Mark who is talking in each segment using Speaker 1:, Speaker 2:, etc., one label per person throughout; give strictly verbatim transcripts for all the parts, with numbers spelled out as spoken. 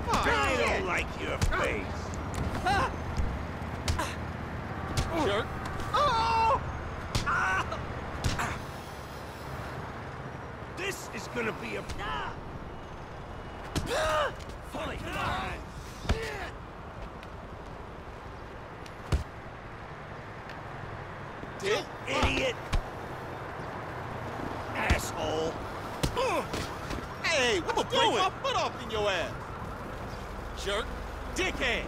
Speaker 1: I don't like your face.
Speaker 2: Jerk.
Speaker 1: Oh! Ah! This is gonna be a... Fully fine.
Speaker 2: Dick.
Speaker 1: Idiot! Asshole!
Speaker 2: Hey, what you doing? My foot off in your ass. Jerk. Dickhead.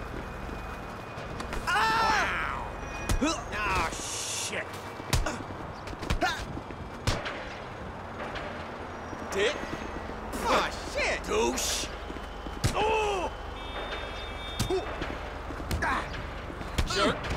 Speaker 1: Ah! Wow! Ah, shit!
Speaker 2: Dick. Ah, shit.
Speaker 1: Douche! Oh!
Speaker 2: Jerk.